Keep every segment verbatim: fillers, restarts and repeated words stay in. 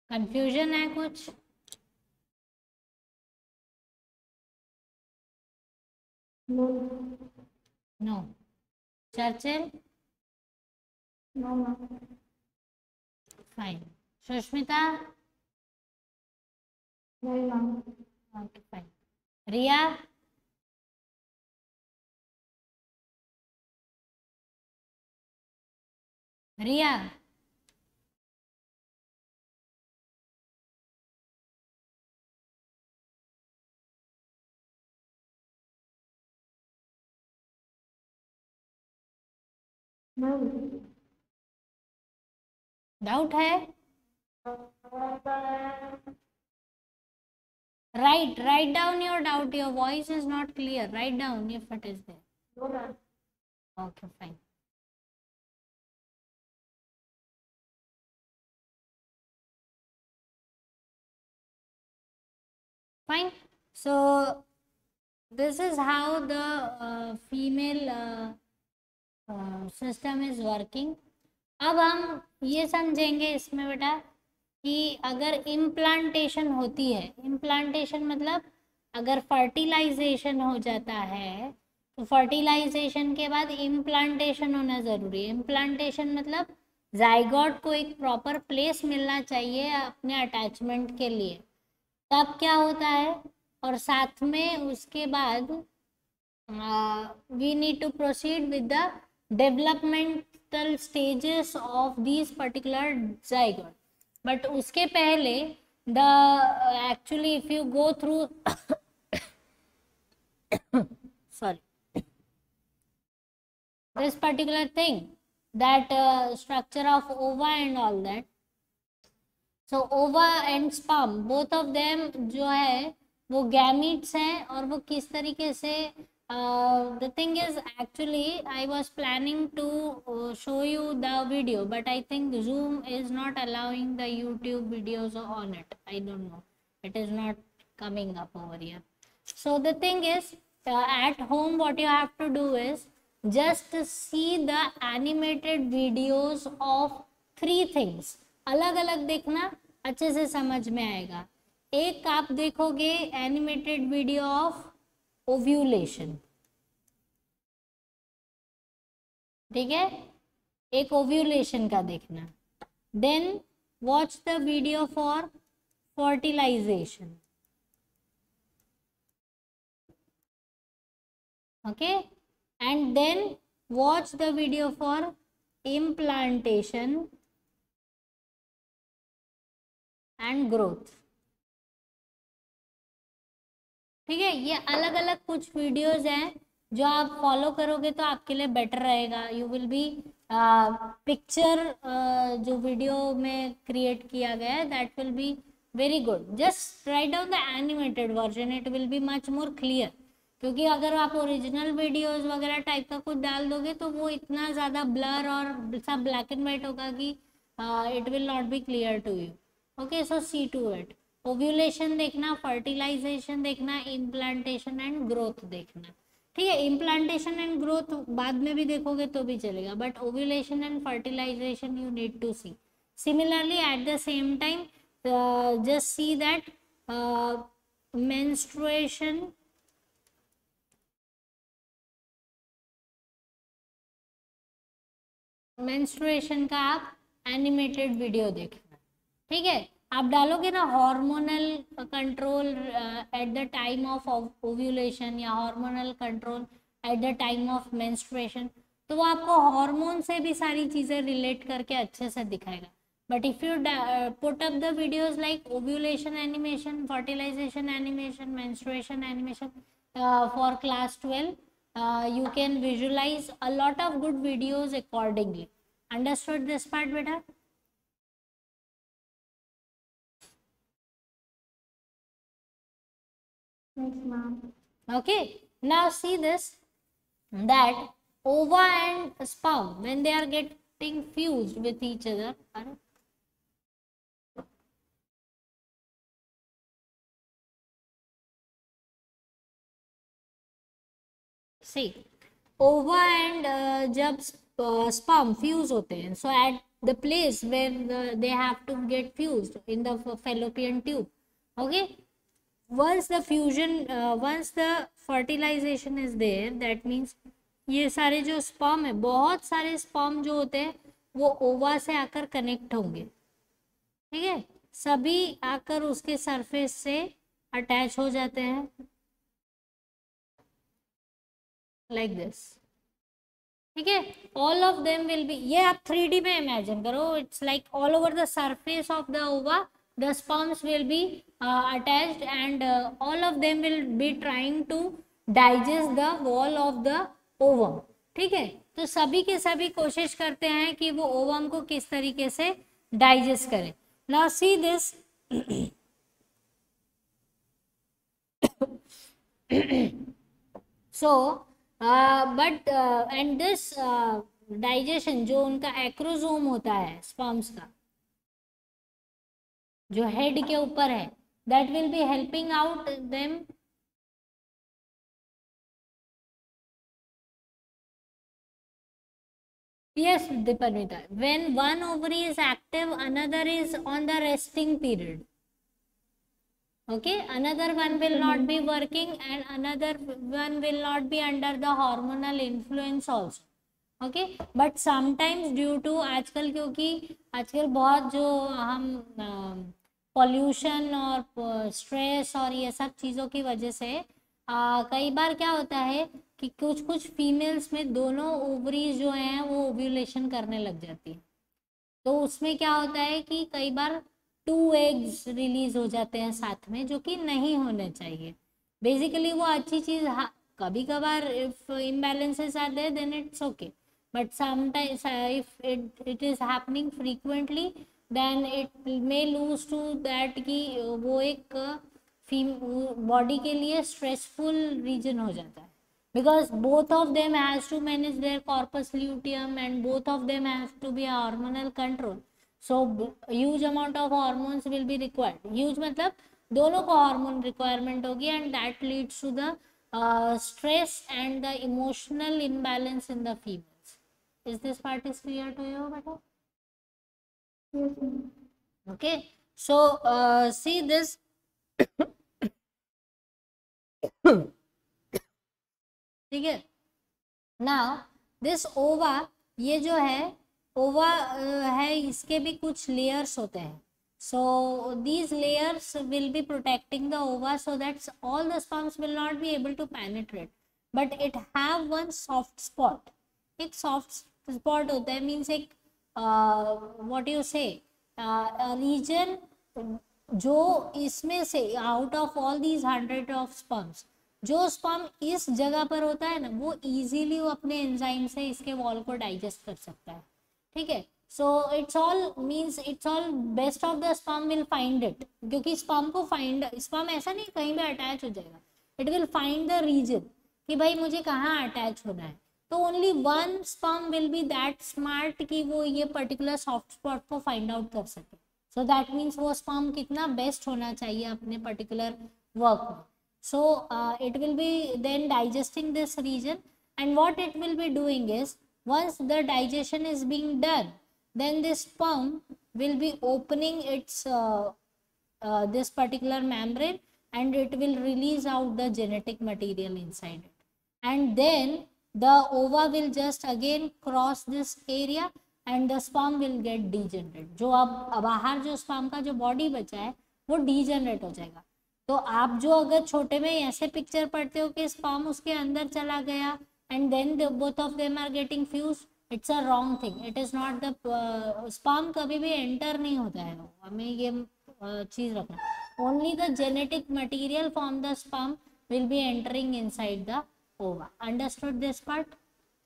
Confusion है कुछ? No no. Churchill? No ma'am. Fine. Sushmita? नहीं ma'am. Okay fine. Riya? Riya? Ma'am doubt है? Write, write down your doubt. Your voice is not clear. Write down if it is there. No ma'am. Okay, fine. Fine. So this is how the uh, female uh, uh, system is working. अब हम ये समझेंगे इसमें बेटा कि अगर implantation होती है, इम्प्लांटेशन मतलब अगर फर्टिलाइजेशन हो जाता है तो फर्टिलाइजेशन के बाद इम्प्लांटेशन होना ज़रूरी है। इम्प्लांटेशन मतलब जाइगोट को एक प्रॉपर प्लेस मिलना चाहिए अपने अटैचमेंट के लिए, तब क्या होता है। और साथ में उसके बाद we need to proceed with the developmental stages of this particular zygote. But उसके पहले the actually if you go through sorry this particular thing, that uh, structure of ova and all that, so ova and sperm both of them जो है वो gametes हैं। और वो किस तरीके से uh, the thing is actually I was planning to uh, show you the video, but I think Zoom is not allowing the YouTube videos on it. I don't know, it is not coming up over here. So the thing is uh, at home what you have to do is just see the animated videos of three things। अलग अलग देखना, अच्छे से समझ में आएगा। एक आप देखोगे एनिमेटेड वीडियो ऑफ ओव्यूलेशन, ठीक है, एक ओव्यूलेशन का देखना। Then watch the video for fertilisation, okay, and then watch the video for implantation and growth। ठीक है, ये अलग अलग कुछ वीडियोस हैं जो आप फॉलो करोगे तो आपके लिए बेटर रहेगा। यू विल बी पिक्चर जो वीडियो में क्रिएट किया गया है that will be very good. Just write down the animated version, it will be much more clear. क्योंकि अगर आप ओरिजिनल वीडियोस वगैरह टाइप का कुछ डाल दोगे तो वो इतना ज़्यादा ब्लर और सब ब्लैक एंड वाइट होगा कि it will not be clear to you. Okay, so see to it. Ovulation देखना, फर्टिलाइजेशन देखना, इम्प्लांटेशन एंड ग्रोथ देखना। ठीक है, इम्प्लांटेशन एंड ग्रोथ बाद में भी देखोगे तो भी चलेगा, but ovulation and fertilisation you need to see. Similarly at the same time just see that menstruation menstruation का आप एनिमेटेड वीडियो देखना। ठीक है, आप डालोगे ना hormonal control at the time of ovulation या hormonal control at the time of menstruation, तो वो आपको हार्मोन से भी सारी चीज़ें रिलेट करके अच्छे से दिखाएगा। But if you put up the videos like ovulation animation, fertilisation animation, menstruation animation for class twelve, Uh, you can visualize a lot of good videos accordingly. Understood this part, beta? Thanks, ma'am. Okay, now see this, that ova and sperm when they are getting fused with each other, see ova and uh, जब sperm fuse होते हैं, so at the place where the, they have to get fused in the fallopian tube. Okay, once the fusion uh, once the fertilization is there, that means ये सारे जो sperm है, बहुत सारे sperm जो होते हैं वो ओवा से आकर कनेक्ट होंगे, ठीक है, सभी आकर उसके सरफेस से अटैच हो जाते हैं लाइक दिस, ठीक है। All of them will be, ये आप थ्री डी में इमेजिन करो, it's like all over the surface of the ova the sperms will be attached and all of them will be trying to digest the wall of the ovum, ठीक है। तो सभी के सभी कोशिश करते हैं कि वो ओवम को किस तरीके से डाइजेस्ट करें। Now see this, so but and this digestion जो उनका एक्रोसोम होता है स्पर्म्स का, जो हेड के ऊपर है, that will be helping out them Yes, Dipanita. When one ovary is active, another is on the resting period. Okay, another one will not be working and another one will not be under the hormonal influence also. Okay, but sometimes due to आजकल, क्योंकि आजकल बहुत जो हम pollution और stress और ये सब चीज़ों की वजह से आ, कई बार क्या होता है कि कुछ कुछ फीमेल्स में दोनों ओवरीज जो हैं वो ओव्यूलेशन करने लग जाती है, तो उसमें क्या होता है कि कई बार टू एग्स रिलीज हो जाते हैं साथ में, जो कि नहीं होने चाहिए। बेसिकली वो अच्छी चीज़, कभी कभार if imbalances are there then it's okay, but sometimes if it it is happening frequently then it may lose to that कि वो एक बॉडी के लिए स्ट्रेसफुल रीजन हो जाता है, because both of them has to manage their corpus luteum and both of them have to be a hormonal control, so huge amount of hormones will be required। huge मतलब दोनों को hormone requirement होगी and that leads to the uh, stress and the emotional imbalance in the females। is this part is clear to you beta? Yes, ma'am. Okay, so uh, see this ठीक है। Now this ओवा, ये जो है ओवा है, इसके भी कुछ लेयर्स होते हैं, so these layers will be protecting the ova so that all the sperms will not be able to penetrate, but it have one soft spot. एक सॉफ्ट स्पॉट होता है, मीन्स एक व्हाट यू से reason जो इसमें से out of all these hundred of sperms, जो sperm इस जगह पर होता है ना, वो इजीली वो अपने एंजाइम से इसके वॉल को डाइजेस्ट कर सकता है, ठीक है। So it's all means it's all best of the sperm will find it, क्योंकि स्पर्म को फाइंड, स्पर्म ऐसा नहीं कहीं भी अटैच हो जाएगा, it will find the region कि भाई मुझे कहाँ अटैच होना है। तो only one sperm will be that smart कि वो ये पर्टिकुलर सॉफ्ट स्पॉट को फाइंड आउट कर सके। सो दैट मीन्स वो स्पर्म कितना बेस्ट होना चाहिए अपने पर्टिकुलर वर्क में। So uh, it will be then digesting this region, and what it will be doing is, once the digestion is being done, then this sperm will be opening its uh, uh, this particular membrane and it will release out the genetic material inside it, and then the ova will just again cross this area and the sperm will get degenerate। जो अब बाहर जो sperm का जो body बचा है वो degenerate हो जाएगा। तो आप जो अगर छोटे में ऐसे पिक्चर पढ़ते हो कि स्पर्म उसके अंदर चला गया and then both of them are getting fuse, it's a wrong thing. It is not the, sperm कभी भी एंटर नहीं होता है, हमें ये uh, चीज रखना। Only the genetic material from the sperm will be entering inside the ova. Understood this part?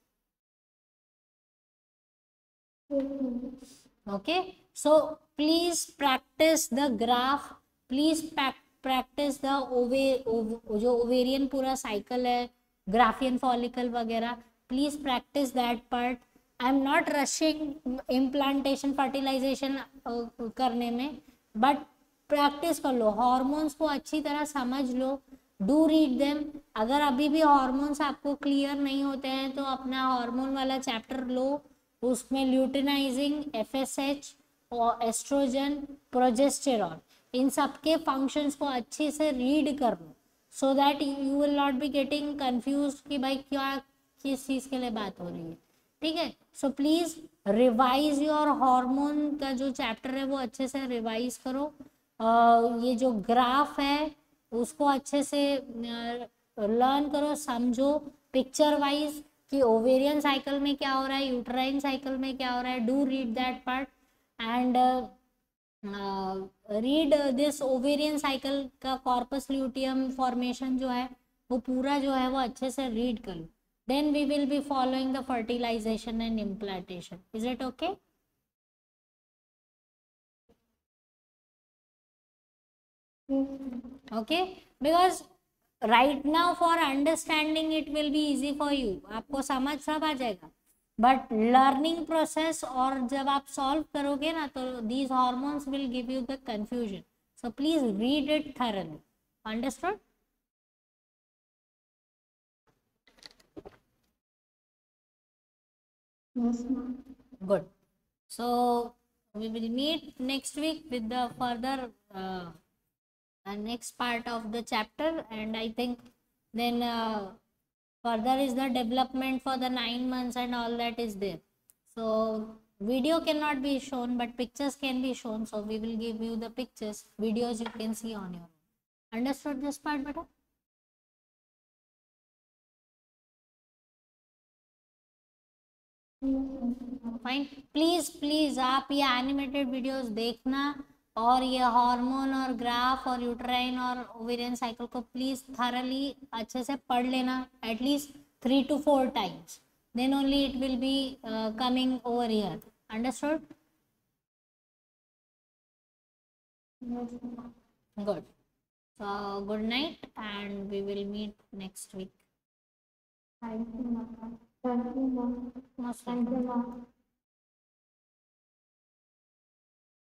Okay, so please practise the graph, please practise practise the ova जो ओवेरियन पूरा साइकिल है, ग्राफियन फॉलिकल वगैरह, please practise that part. I am not rushing implantation fertilisation करने में, but practice कर लो, hormones को अच्छी तरह समझ लो, डू रीड देम। अगर अभी भी हार्मोन्स आपको क्लियर नहीं होते हैं तो अपना हार्मोन वाला चैप्टर लो, उसमें ल्यूटिनाइजिंग, एफ एस एच और एस्ट्रोजन, प्रोजेस्टेरॉन, इन सब के फंक्शंस को अच्छे से रीड कर लो, so that you will not be getting confuse कि भाई क्या किस चीज़ के लिए बात हो रही है, ठीक है। So please revise your hormone का जो चैप्टर है वो अच्छे से रिवाइज करो। uh, ये जो ग्राफ है उसको अच्छे से लर्न करो, समझो पिक्चर वाइज कि ओवेरियन साइकिल में क्या हो रहा है, यूट्राइन साइकिल में क्या हो रहा है। Do read that part and read this ovarian cycle का कॉर्पस ल्यूटियम फॉर्मेशन जो है वो पूरा जो है वो अच्छे से रीड कर लो। Then we will be following the fertilisation and implantation. Is it okay? Okay, because right now for understanding it will be easy for you, आपको समझ सब आ जाएगा, बट लर्निंग प्रोसेस और जब आप सॉल्व करोगे ना तो these hormones will give you the confusion, so please read it thoroughly. Understood? Yes, ma'am. Good. So we will meet next week with the further uh, uh, next part of the chapter, and I think then uh, further is the development for the nine months and all that is there. So video cannot be shown but pictures can be shown, so we will give you the pictures, videos you can see on your own. Understood this part beta? फाइन। Please please आप ये animated videos देखना और ये hormone और graph और uterine और ovarian cycle को प्लीज थरली अच्छे से पढ़ लेना, at least three two four times, then only it will be coming over here. Understood? Good. So good night and we will meet next week. Thank you, ma'am. Thank you, ma'am. Most Thank you, welcome. ma'am.